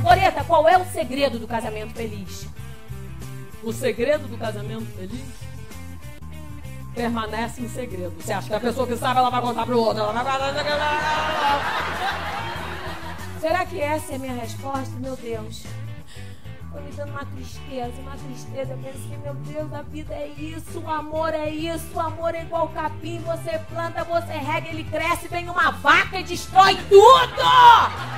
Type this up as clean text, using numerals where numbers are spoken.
Loreta, qual é o segredo do casamento feliz? O segredo do casamento feliz permanece em segredo. Você acha que a pessoa que sabe, ela vai contar pro outro? Ela vai... Será que essa é a minha resposta? Meu Deus. Foi me dando uma tristeza. Eu pensei, meu Deus, a vida é isso, o amor é isso, o amor é igual capim, você planta, você rega, ele cresce, vem uma vaca e destrói tudo!